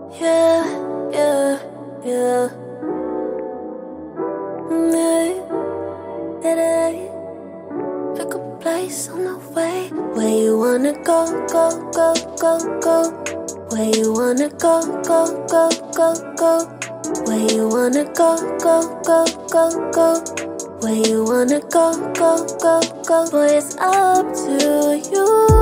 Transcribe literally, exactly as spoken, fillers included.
Yeah, yeah, yeah. Pick a place on the way. Where you wanna go, go, go, go, go. Where you wanna go, go, go, go, go. Where you wanna go, go, go, go, go. Where you wanna go, go, go, go. Boy, it's up to you.